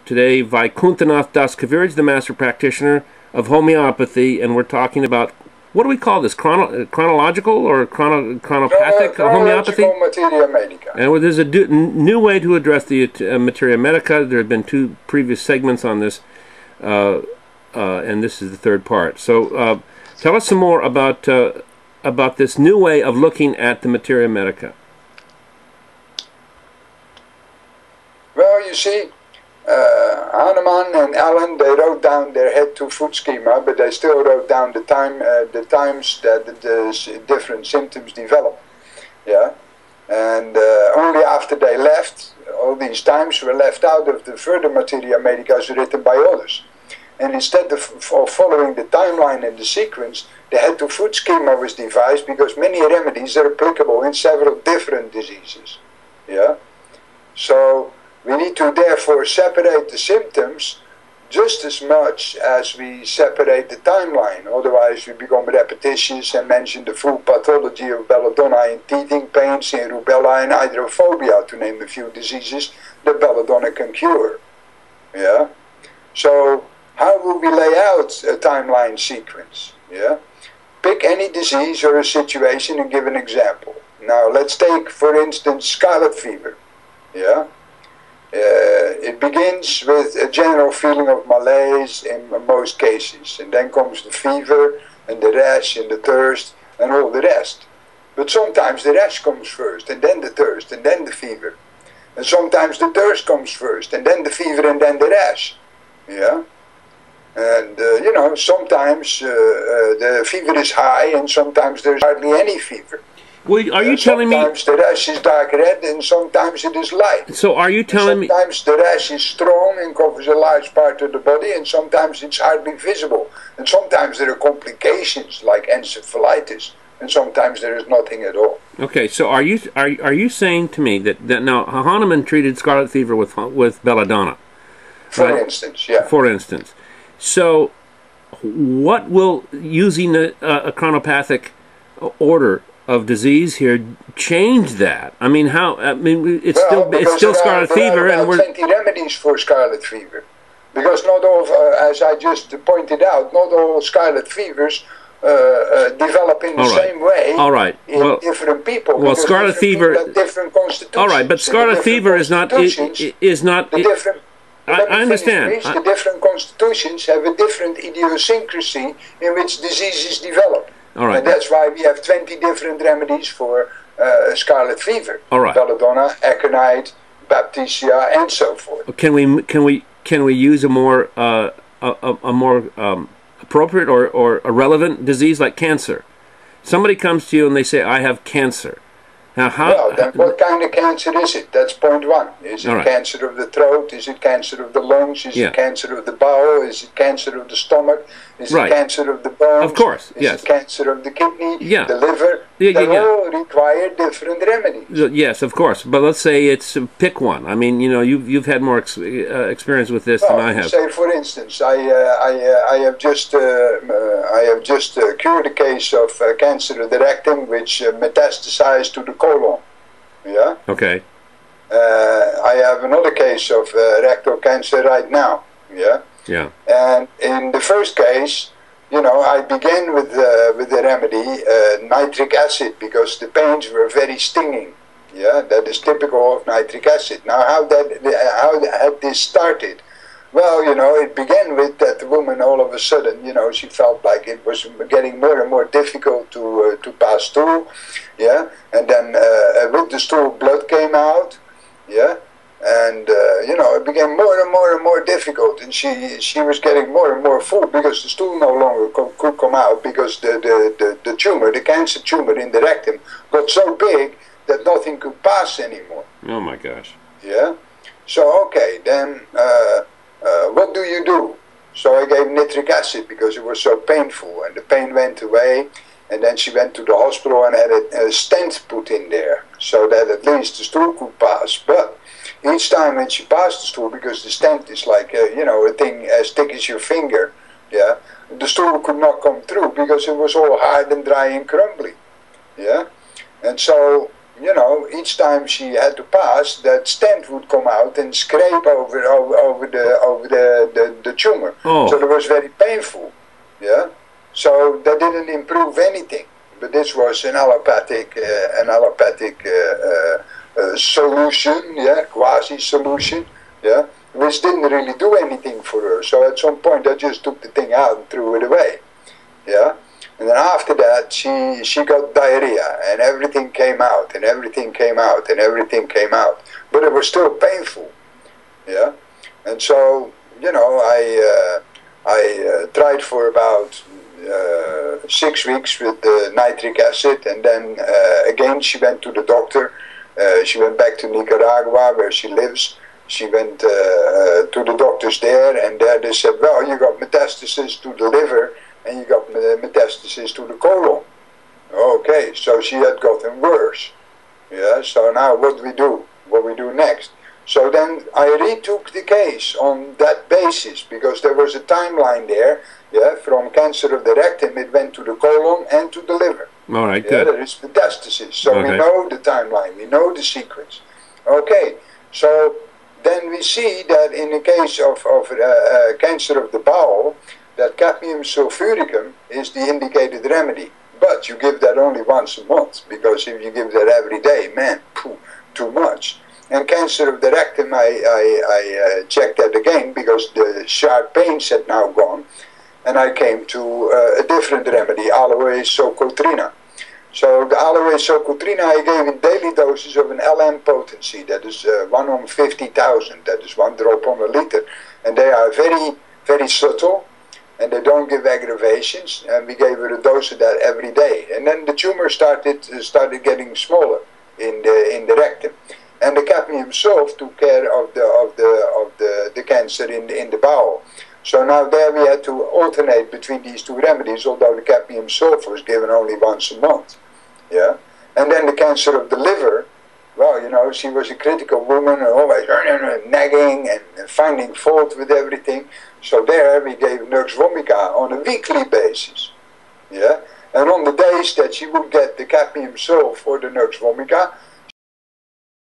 today Vaikuntanath Das Kaviraj, the master practitioner of homeopathy, and we're talking about, what do we call this? Chronological or chronopathic homeopathy? Materia medica. And there's a new way to address the materia medica. There have been 2 previous segments on this, and this is the 3rd part. So tell us some more about this new way of looking at the materia medica. Well, you see, Hahnemann and Allen, they wrote down their head-to-foot schema, but they still wrote down the times that the different symptoms develop. Yeah, and only after they left, all these times were left out of the further materia medica written by others. And instead of following the timeline and the sequence, the head-to-foot schema was devised because many remedies are applicable in several different diseases. Yeah, so we need to therefore separate the symptoms just as much as we separate the timeline. Otherwise we become repetitious and mention the full pathology of belladonna in teething pains, in rubella and hydrophobia, to name a few diseases that belladonna can cure. Yeah. So how will we lay out a timeline sequence? Yeah. Pick any disease or a situation and give an example. Now let's take, for instance, scarlet fever. Yeah. It begins with a general feeling of malaise in most cases, and then comes the fever and the rash and the thirst and all the rest. But sometimes the rash comes first, and then the thirst, and then the fever. And sometimes the thirst comes first, and then the fever, and then the rash. Yeah? And, you know, sometimes the fever is high, and sometimes there's hardly any fever. Well, are you telling me... Sometimes the rash is dark red and sometimes it is light. So are you telling me... Sometimes the rash is strong and covers a large part of the body, and sometimes it's hardly visible. And sometimes there are complications like encephalitis, and sometimes there is nothing at all. Okay, so are you saying to me that now Hahnemann treated scarlet fever with belladonna? For instance, yeah. For instance. So what will using a chronopathic order of disease here change that? I mean, how? I mean, it's still scarlet fever, and we're 20 remedies for scarlet fever, because not all, as I just pointed out, not all scarlet fevers develop in the same way. All right. In different people. Well, scarlet fever have different constitutions. All right, but scarlet fever is not. I understand. The different constitutions have a different idiosyncrasy in which diseases develop. All right. And that's why we have 20 different remedies for scarlet fever. All right. Belladonna, aconite, baptisia, and so forth. Can we use a more appropriate or a relevant disease like cancer? Somebody comes to you and they say, "I have cancer." Now, well, then what kind of cancer is it? That's point one. Is it cancer of the throat? Is it cancer of the lungs? Is it cancer of the bowel? Is it cancer of the stomach? Is it cancer of the bones? Of course, yes. Is it cancer of the kidney? The liver? They all require different remedies. Yes, of course. But let's say it's pick one. I mean, you know, you've had more experience with this than I have. Say, for instance, I have just cured a case of cancer of the rectum, which metastasized to the colon. Yeah. Okay. I have another case of rectal cancer right now. Yeah. Yeah. And in the first case, you know, I began with the remedy nitric acid, because the pains were very stinging. Yeah, that is typical of nitric acid. Now, how had this started? Well, you know, it began with that the woman all of a sudden, you know, she felt like it was getting more and more difficult to pass stool. Yeah, and then with the stool, blood came out. Yeah. And, you know, it became more and more and more difficult, and she was getting more and more full because the stool no longer could come out, because the tumor, the cancer tumor in the rectum, got so big that nothing could pass anymore. Oh, my gosh. Yeah? So, okay, then what do you do? So I gave nitric acid because it was so painful, and the pain went away, and then she went to the hospital and had a stent put in there so that at least the stool could pass. But each time when she passed the stool, because the stent is like, you know, a thing as thick as your finger, yeah, the stool could not come through because it was all hard and dry and crumbly, yeah. And so you know, each time she had to pass, that stent would come out and scrape over the tumor. Oh. So it was very painful. Yeah. So that didn't improve anything. But this was an allopathic solution, yeah, quasi solution, yeah, which didn't really do anything for her. So at some point, I just took the thing out and threw it away, yeah. And then after that, she got diarrhea, and everything came out, and everything came out, and everything came out. But it was still painful, yeah. And so, you know, I tried for about 6 weeks with the nitric acid, and then again she went to the doctor. She went back to Nicaragua, where she lives. She went to the doctors there, and there they said, well, you got metastasis to the liver, and you got metastasis to the colon. Okay, so she had gotten worse. Yeah, so now what do we do? What we do next? So then I retook the case on that basis, because there was a timeline there, yeah, from cancer of the rectum, it went to the colon and to the liver. All right, yeah, good. There is metastasis, so Okay. we know the timeline, we know the sequence. Okay, so then we see that in the case of cancer of the bowel, that cadmium sulfuricum is the indicated remedy. But you give that only once a month, because if you give that every day, man, too much. And cancer of the rectum, I checked that again, because the sharp pains had now gone, and I came to a different remedy, aloe socotrina. So the aloe socotrina, I gave in daily doses of an LM potency, that is 1 on 50,000, that is 1 drop on a liter. And they are very, very subtle, and they don't give aggravations, and we gave her a dose of that every day. And then the tumor started getting smaller in the rectum. And the cadmium sulf took care of the cancer in the bowel. So now there we had to alternate between these two remedies, although the cadmium sulf was given only once a month. Yeah, and then the cancer of the liver, well, you know, she was a critical woman, always nagging and finding fault with everything. So there we gave Nux vomica on a weekly basis. Yeah, and on the days that she would get the cadmium sulf or the Nux vomica,